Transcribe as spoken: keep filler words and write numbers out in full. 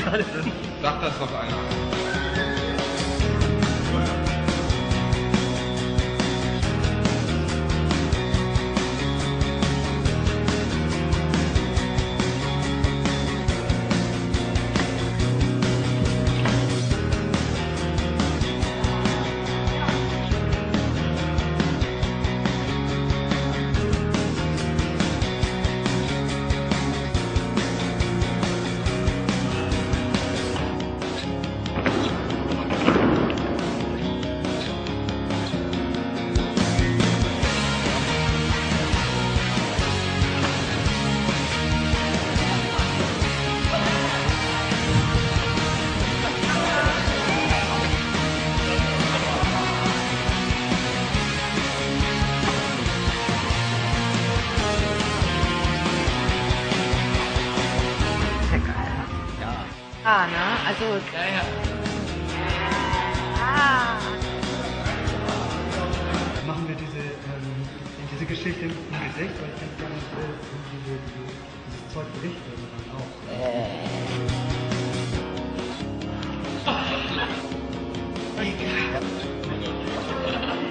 Sag das doch einer. Ah, ne? Also. Ja, ja. Ah. Machen wir diese, ähm, diese Geschichte im Gesicht, weil ich denke, ich will diese, dieses Zeug berichten dann auch. Äh.